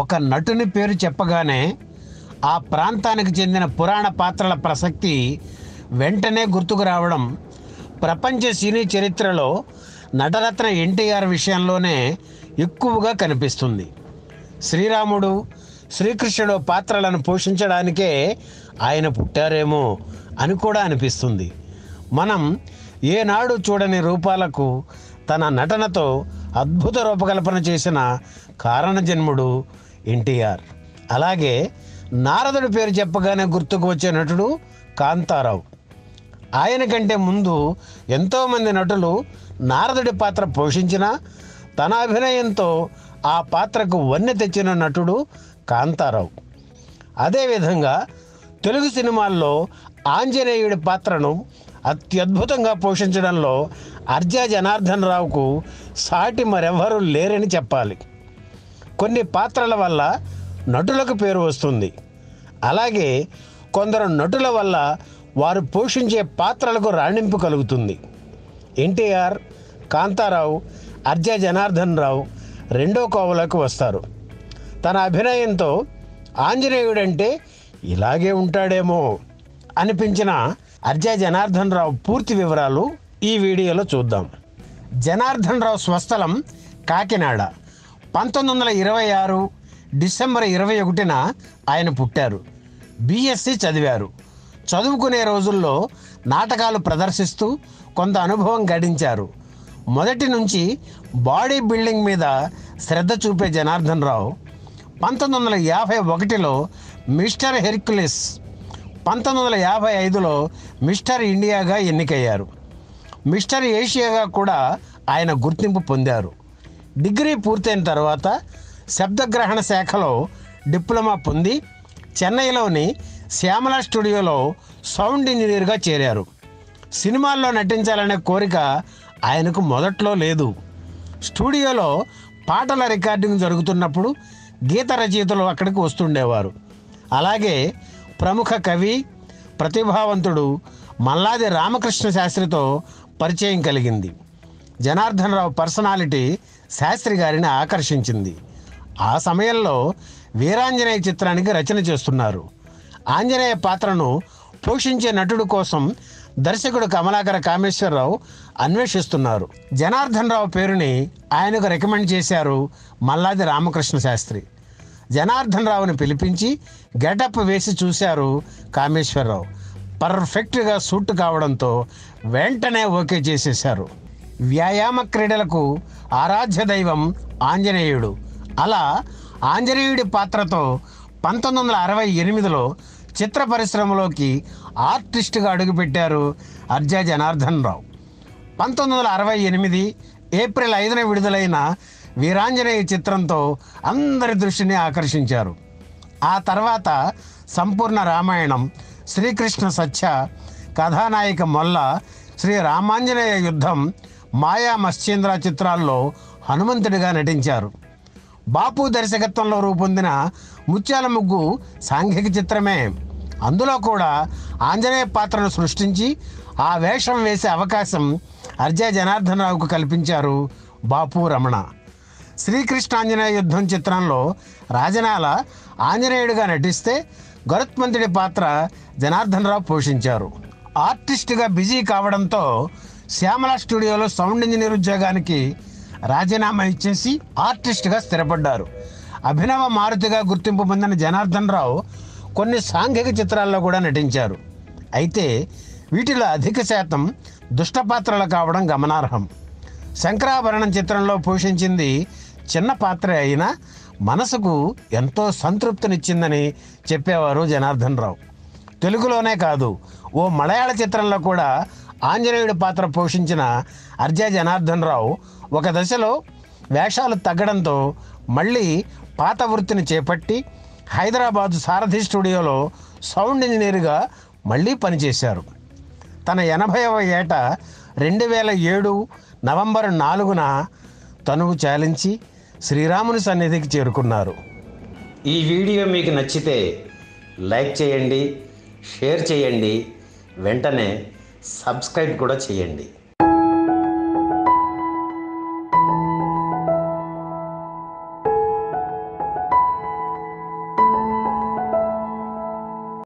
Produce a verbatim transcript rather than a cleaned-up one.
ఒక నటుని పేరు చెప్పగానే ఆ ప్రాంతానికి చెందిన పురాణ పాత్రల ప్రసక్తి వెంటనే గుర్తుకు రావడం ప్రపంచ సినీ చరిత్రలో నటరత్న ఎన్టీఆర్ విషయంలోనే ఎక్కువగా కనిపిస్తుంది. శ్రీరాముడు, శ్రీకృష్ణుడు పాత్రలను పోషించడానికే ఆయన పుట్టారేమో అని కూడా అనిపిస్తుంది. మనం ఏనాడు చూడని రూపాలకు తన నటనతో అద్భుత రూపకల్పన చేసిన కారణజన్ముడు ఎన్టీఆర్. అలాగే నారదుడి పేరు చెప్పగానే గుర్తుకు వచ్చే నటుడు కాంతారావు. ఆయన కంటే ముందు ఎంతోమంది నటులు నారదుడి పాత్ర పోషించిన తన అభినయంతో ఆ పాత్రకు వన్నె తెచ్చిన నటుడు కాంతారావు. అదేవిధంగా తెలుగు సినిమాల్లో ఆంజనేయుడి పాత్రను అత్యద్భుతంగా పోషించడంలో అర్జా జనార్దన్ రావుకు సాటి మరెవరూ లేరని చెప్పాలి. కొన్ని పాత్రల వల్ల నటులకు పేరు వస్తుంది. అలాగే కొందరు నటుల వల్ల వారు పోషించే పాత్రలకు రాణింపు కలుగుతుంది. ఎన్టీఆర్, కాంతారావు, అర్జా జనార్దన్ రావు రెండో కోవలకు వస్తారు. తన అభినయంతో ఆంజనేయుడంటే ఇలాగే ఉంటాడేమో అనిపించిన అర్జా జనార్దన్ రావు పూర్తి వివరాలు ఈ వీడియోలో చూద్దాం. జనార్దన్ రావు స్వస్థలం కాకినాడ. పంతొమ్మిది వందల ఇరవై ఆరు డిసెంబర్ ఇరవై ఒకటిన ఆయన పుట్టారు. బీఎస్సీ చదివారు. చదువుకునే రోజుల్లో నాటకాలు ప్రదర్శిస్తూ కొంత అనుభవం గడించారు. మొదటి నుంచి బాడీ బిల్డింగ్ మీద శ్రద్ధ చూపే జనార్దన్ రావు పంతొమ్మిది వందల యాభై ఒకటిలో మిస్టర్ హెర్క్యులిస్, పంతొమ్మిది వందల యాభై ఐదులో మిస్టర్ ఇండియాగా ఎన్నికయ్యారు. మిస్టర్ ఏషియాగా కూడా ఆయన గుర్తింపు పొందారు. డిగ్రీ పూర్తయిన తర్వాత శబ్దగ్రహణ శాఖలో డిప్లొమా పొంది చెన్నైలోని శ్యామల స్టూడియోలో సౌండ్ ఇంజనీర్గా చేరారు. సినిమాల్లో నటించాలనే కోరిక ఆయనకు మొదట్లో లేదు. స్టూడియోలో పాటల రికార్డింగ్ జరుగుతున్నప్పుడు గీత రచయితలు అక్కడికి వస్తుండేవారు. అలాగే ప్రముఖ కవి, ప్రతిభావంతుడు మల్లాది రామకృష్ణ శాస్త్రితో పరిచయం కలిగింది. జనార్దన్ రావు పర్సనాలిటీ శాస్త్రి గారిని ఆకర్షించింది. ఆ సమయంలో వీరాంజనేయ చిత్రానికి రచన చేస్తున్నారు. ఆంజనేయ పాత్రను పోషించే నటుడు కోసం దర్శకుడు కమలాకర కామేశ్వరరావు అన్వేషిస్తున్నారు. జనార్దన్ రావు పేరుని ఆయనకు రికమెండ్ చేశారు మల్లాది రామకృష్ణ శాస్త్రి. జనార్దన్ రావుని పిలిపించి గెటప్ వేసి చూశారు కామేశ్వరరావు. పర్ఫెక్ట్గా సూట్ కావడంతో వెంటనే ఓకే చేసేశారు. వ్యాయామ క్రీడలకు ఆరాధ్య దైవం ఆంజనేయుడు. అలా ఆంజనేయుడి పాత్రతో పంతొమ్మిది వందల అరవై ఎనిమిదిలో చిత్ర పరిశ్రమలోకి ఆర్టిస్టుగా అడుగుపెట్టారు అర్జా జనార్దన్ రావు. పంతొమ్మిది వందల అరవై ఎనిమిది ఏప్రిల్ ఐదున విడుదలైన వీరాంజనేయ చిత్రంతో అందరి దృష్టిని ఆకర్షించారు. ఆ తర్వాత సంపూర్ణ రామాయణం, శ్రీకృష్ణ సత్య, కథానాయిక మొల్ల, శ్రీ రామాంజనేయ యుద్ధం, మాయా మత్స్యేంద్ర చిత్రాల్లో హనుమంతుడిగా నటించారు. బాపు దర్శకత్వంలో రూపొందిన ముత్యాల ముగ్గు సాంఘిక చిత్రమే. అందులో కూడా ఆంజనేయ పాత్రను సృష్టించి ఆ వేషం వేసే అవకాశం అర్జా జనార్దన్ రావుకు కల్పించారు బాపు రమణ. శ్రీకృష్ణాంజనేయ యుద్ధం చిత్రంలో రాజనాల ఆంజనేయుడిగా నటిస్తే గరుత్మంతుడి పాత్ర జనార్దన్ రావు పోషించారు. ఆర్టిస్టుగా బిజీ కావడంతో శ్యామల స్టూడియోలో సౌండ్ ఇంజనీర్ ఉద్యోగానికి రాజీనామా ఇచ్చేసి ఆర్టిస్టుగా స్థిరపడ్డారు. అభినవ మారుతిగా గుర్తింపు పొందిన జనార్దన్ రావు కొన్ని సాంఘిక చిత్రాల్లో కూడా నటించారు. అయితే వీటిలో అధిక శాతం దుష్టపాత్రలు కావడం గమనార్హం. శంకరాభరణం చిత్రంలో పోషించింది చిన్న పాత్ర అయినా మనసుకు ఎంతో సంతృప్తినిచ్చిందని చెప్పేవారు జనార్దన్ రావు. తెలుగులోనే కాదు, ఓ మలయాళ చిత్రంలో కూడా ఆంజనేయుడి పాత్ర పోషించిన అర్జా జనార్దన్ రావు ఒక దశలో వేషాలు తగ్గడంతో మళ్ళీ పాత వృత్తిని చేపట్టి హైదరాబాదు సారథి స్టూడియోలో సౌండ్ ఇంజనీర్గా మళ్ళీ పనిచేశారు. తన ఎనభైవ ఏట రెండు వేల ఏడు నవంబర్ నాలుగున తనువు చాలించి శ్రీరాముని సన్నిధికి చేరుకున్నారు. ఈ వీడియో మీకు నచ్చితే లైక్ చేయండి, షేర్ చేయండి, వెంటనే సబ్స్క్రైబ్ కూడా చేయండి.